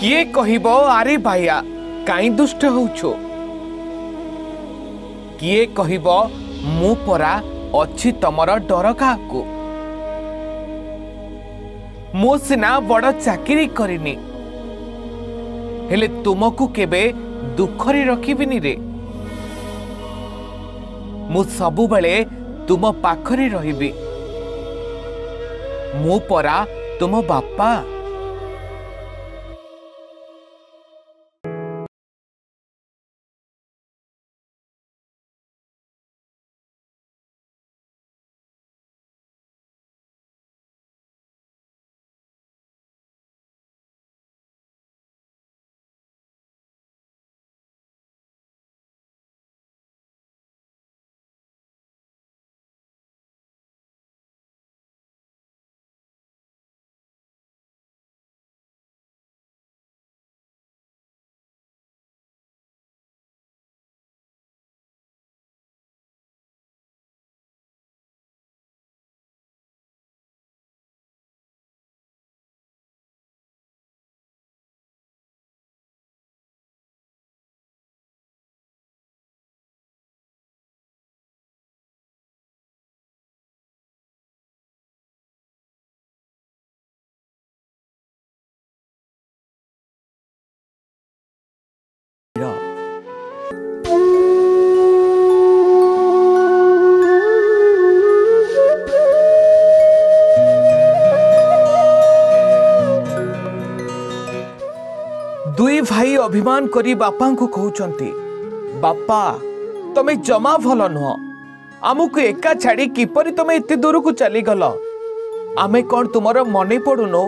किए कहिबो आरे भाइया काई दुष्ट होउछो, किए कहिबो मु परा अछि तमर डर काहाकू। मु सिना बड़ चाकरी करिनी हेले तुमको केबे दुखरी रखिबिनी रे। मु सबु बेले तुम पाखरी रहिबी। मु परा तुम बापा। दुई भाई अभिमान करी बापा को कहउचंती, बापा तमे जमा भल नुह, आमको एका छाड़ी किपरि तमे इते दूर को चली गल, आमे कौन तुमर मने पड़ुनो।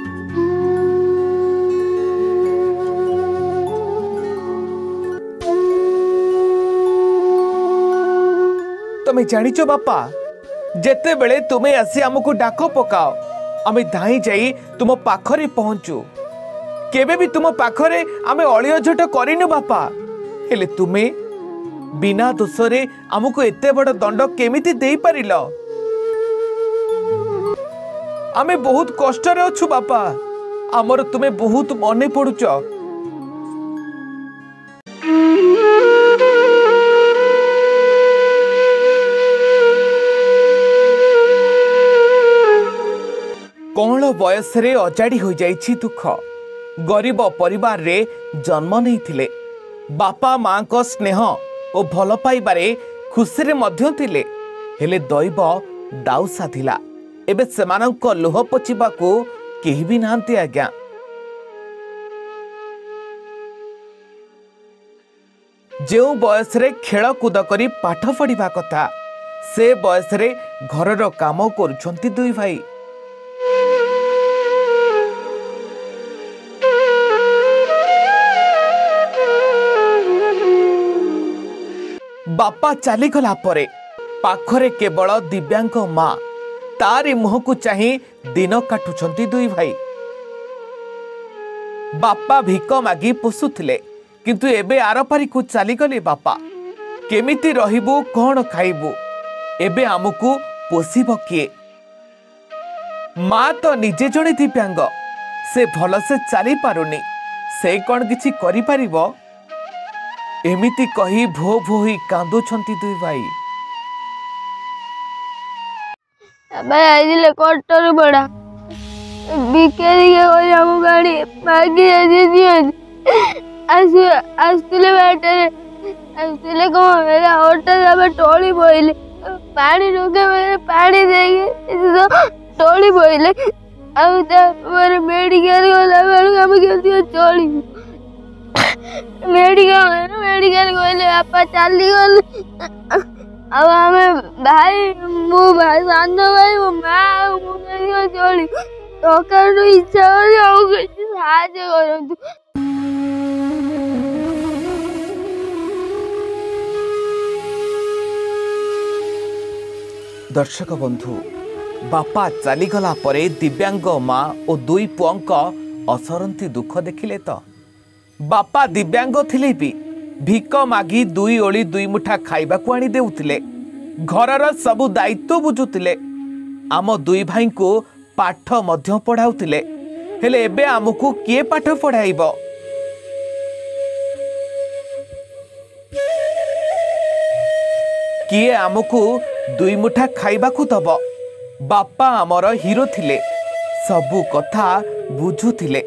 तमे जानिचो बापा, जेते बेले तुमे आसी आमको डाक पकाओ आमे धाई जाई तुम पाखरे पहुंचू। केबे भी तुम पाखरे आमे अलियोझट करिनु बापा, हेले तुमे बिना दोषरे आमको एते बड़ दंड केमिति देई परिल। आमे बहुत कष्ट रे अछु बापा, आमर तुमे बहुत मने पड़ुच। कौन बयस रे अजाड़ी हो जाइछि दुख। गरीब परिवार रे जन्म नहीं थिले, बापा माँ को स्नेह और भल पाइबारे खुशी रे मध्य थिले, हेले दैव दाउ साधिला। एबे सेमानंक लोह पोछिबा को केही भी नांती आज्ञा। जेउ बयस रे खेल कूद करी पाठ पढ़िबा कथा, से बयस रे घरर काम करूछंती दुई भाई। बापा चली गला परे पाखरे केवल दिव्यांग माँ तारी मुह को चाही दिन काटुछंती दुई भाई। बापा भिक मागी पोषुथिले, किंतु एबे आरपारी को चली गले बापा। केमिति रहिबु कौन खाइबु, एबे आमको पोषिब किए। माँ तो निजे जड़े दिव्यांग, से भल से चली पारुनी, से कौन किछि करि परिबो। एमिति कही भो भो ही कांदुछंती दुई भाई। भाई आइले कटर बड़ा बिकेरी के कोई हम गाड़ी मागी दियो आसले को मेरा ऑटो अब टोली बोइले पानी रुके मेरे पानी देके टोली बोइले अब मेरे मेडिकल गला बेल हम केतियो चली मेडिकल गले बापा चली गल। अब हमें भाई मु भाई सानो भाई मो माँ मुझे चली तो इच्छा हो साहाଯ୍य करतु। दर्शक बंधु, बापा चलीगला परे दिव्यांग माँ और दुई पुअंक असरंती दुख देखिले तो। बापा दिव्यांग थिले भी भिक मागी दुई ओली दुई मुठा खाइबा को आनी देउथिले, घरर सबु दायित्व बुझुथिले, आम दुई भाई को पाठ मध्य पढ़ाउथिले, हेले एबे आमको किए पाठ पढ़ाइब? किए आमको दुई मुठा खाइबाकू दब? बापा आमर हिरो थिले, सबू कथा बुझुथिले।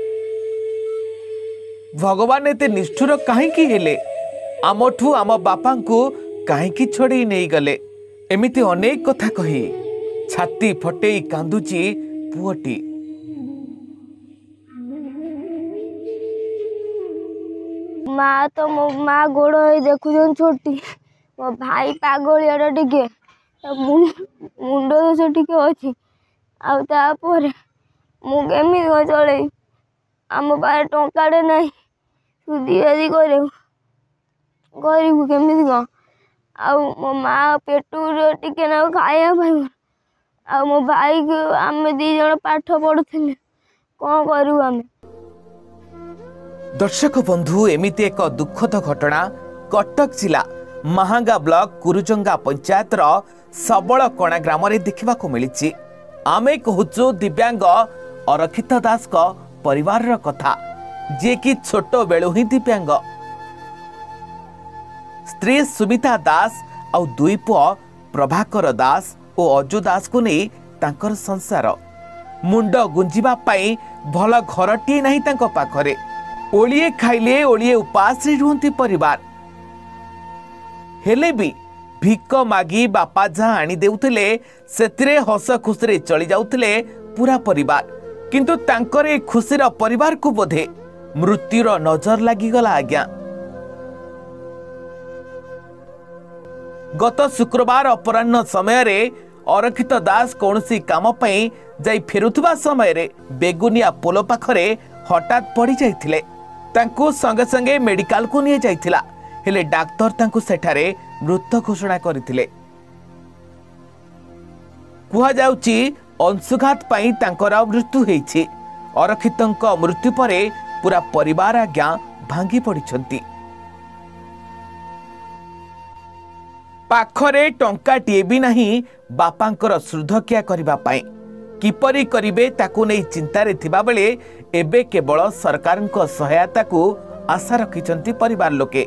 भगवान एते निष्ठुर काहेकि हेले? आमठू आम बापा को काहेकि छड़े नहीं गले? एमिति अनेक कथा कही छाती फटेई कांदुची पुअटी। माँ तो मो माँ गोड़ हो देखुन छोटी, मो भाई पागलिया टिके मुंड दोष टिके अच्छी आपर मुमी चल आम पाखे टंकाटे ना सुधी आदि करू केमी कौन मो माँ पेटू टिके ना खाया मो भाई को आम दी जन पाठ पढ़ुले कौन करू आम। दर्शक बंधु एमिति एक दुखद घटना कटक जिला महांगा ब्लॉक कुरुजंगा पंचायत सबल कणा ग्राम रे देखा मिली। आमे कहूचु दिव्यांग अरखित दास को परिवार कथा जे कि छोट बेलू ही दिव्यांग। स्त्री सुमिता दास और दुई पुआ प्रभाकर दास और अजु दास को नहीं तांकर संसार मुंड गुंजिबा पाई भल घरटी नहीं तांको पाखरे। ओलिए खाइले ओलिए उपास रुहंती परिवार हेले भी भिक मागी बापा जहाँ आनी देउथिले सेतिरे हस खुशी चली जाउथिले पूरा परिवार। किंतु तांकर ए खुशीर परिवार को बोधे मृत्युर नजर लागिगला आज्ञा। गत शुक्रवार अपराह्न समय रे अरखित दास कौनसी काम पई जाई फेरुथबा समय रे बेगुनिया पोलो पाखरे हठात पड़ी जाइथिले। तांको संगे संगे मेडिकल को निये जाइथिला, हेले डाक्टर तांको सेठारे मृत घोषणा करथिले। कुहा जाउची अंशुघात पाई तांकर मृत्यु हेछि। अरखितंक मृत्यु परे पूरा परिवार आज्ञा भांगी पड़िछंती। पाखरे टंकाटिए भी नहीं बापांकर श्रुद्धक्रिया करिबा पाई किपरि करिबे ताकू नहीं चिंतारे थिबा बेले एबे केवल सरकारଙ୍କ सहायता को आशा रखिछंती परिवार लोके।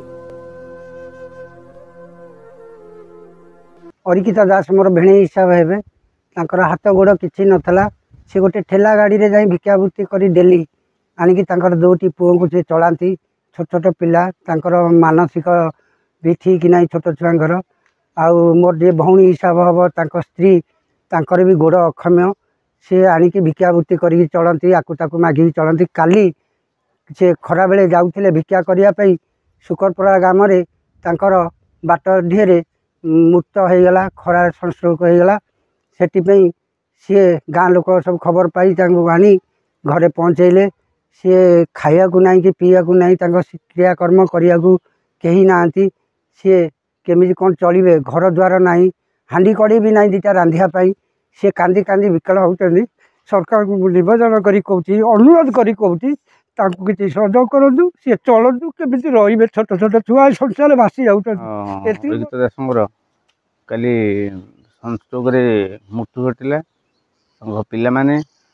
अरिकिता दास मोर भेणे हिसाब हेबे तांकर हाथ गोड़ किछि नथला। से गोटे ठेला गाड़ी रे जाई भिक्षावृत्ति करी डेली आनिकी तांकर दोटी पुओ को से चलांती। छोट छोट पिला तांकर मानसिक भी ठीक नहीं छोट छुआंकर आउ मोर जे भौणी हिसाब हम तांकर स्त्री तांकर भी गोड़ अक्षम्य से आनिकी भिक्षावृत्ति करी चलती आकु ताकु मागिकी चलती। काली से खरा बेले जाउथिले भिक्षा करिया पई सुकरपरा गाम रे तांकर बाट ढेरे मुक्त होगला खरा संस्ट्रोक होगला। से सी गाँ लोक सब खबर पाई आनी घरे पहुँचेले। सी खाया को नहीं कि पीया को नहीं क्रियाकर्म करने को कहीं ना सी केमी कौन चलिए घर द्वार ना हांडी कड़े भी नहीं दीटा रांधियापाई सी कांदी कांदी विकल होती। सरकार को निवेदन करी कहूँ अनुरोध करी कहूँ कि सहयोग करूँ सी चलतु केमी रे छोट छोट छुआ संसार भासी जाऊर काली सनस्ट्रोक मृत्यु घटला पिला माने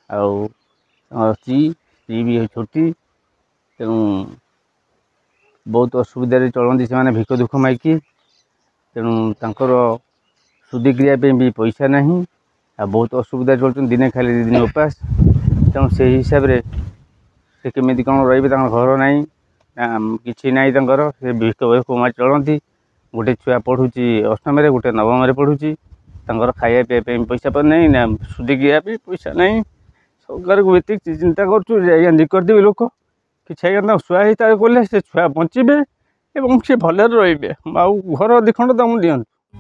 स्त्री भी छोटी तेणु बहुत असुविधा चलती से भिक दुख माइकी तेणु तांकर शुद्धिक्रिया भी पैसा नहीं बहुत असुविधा चलते दिने खाली दिन उपास तेणु से हिसाब से केमी कौन रे घर ना कि ना से भिक मार चलती। गोटे छुआ पढ़ुची अष्टम गोटे नवम पढ़ुची तांकर खाया पीया पैसा पर नहीं ना शुद्धिक्रिया पैसा नहीं। सरकार को ये चिंता कर करदेवी लोक कि छुआ हिसाब से कले से छुआ बचे और सी भले रे घर दिखंड तुम दिं।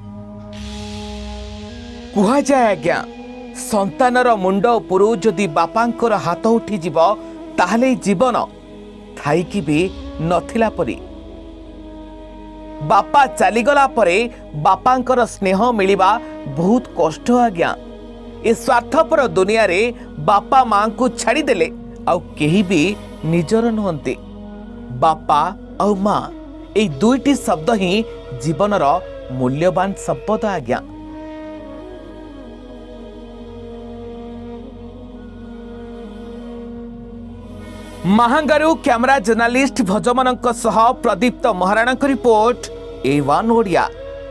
कुहा जाए आज्ञा संतानर मुंड उपरू जदि बापांकर हाथ उठी जीव ताहले जीवन थाईकी भी नथिला परी। बापा चलीगला परे बापांकर स्नेह मिलिबा बहुत कष्ट आज्ञा। ए स्वार्थपर दुनिया रे बापा मां को छाड़ी देले आउ केही भी निजर नुहंती। बापा आउ मां ए दुईटी शब्द ही जीवनर मूल्यवान संपद आज्ञा। महांगारू कैमरा जर्नालिस्ट भजमनक सह Pradipta Maharana report A1 Odia.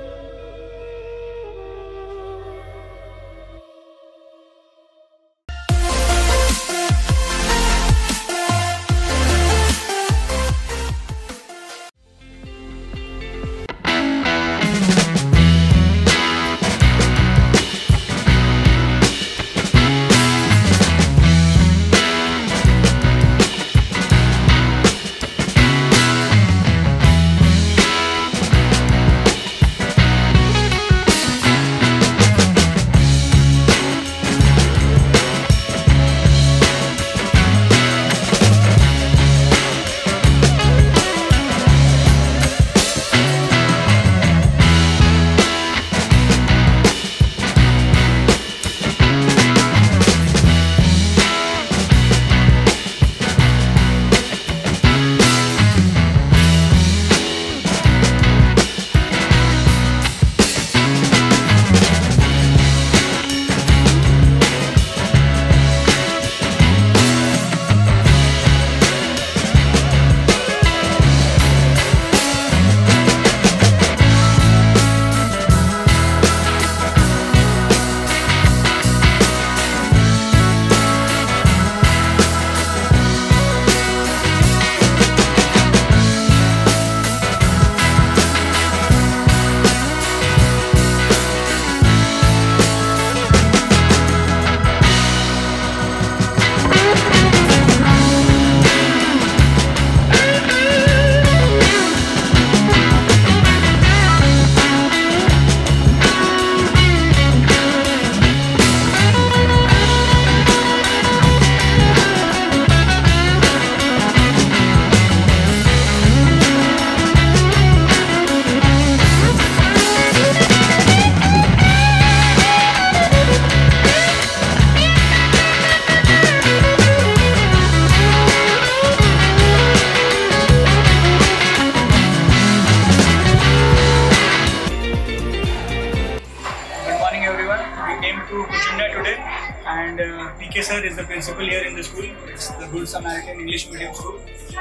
And PK sir is the principal here in the school. It's the Good Samaritan English Medium School.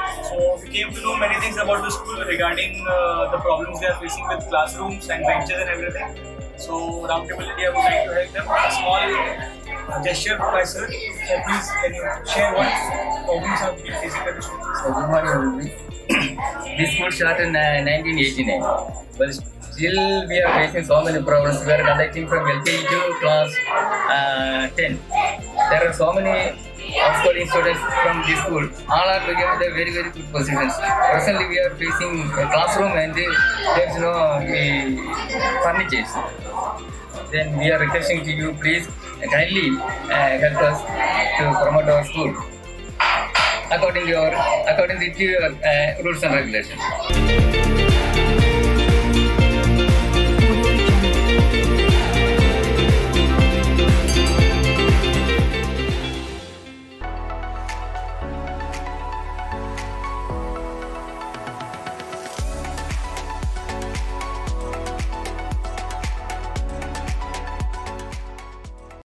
So we came to know many things about the school regarding the problems they are facing with classrooms and benches and everything. So Roundtable India would like to help them. A small gesture by sir. So please can you share what problems are being facing at the school? So good morning everybody. This school started in 1989. But still we are facing so many problems. We are conducting from LKG to class 10. There are so many outgoing students from this school. All are together very good positions. Presently we are facing a classroom and there is no furniture. Then we are requesting to you, please kindly help us to promote our school according to your rules and regulations.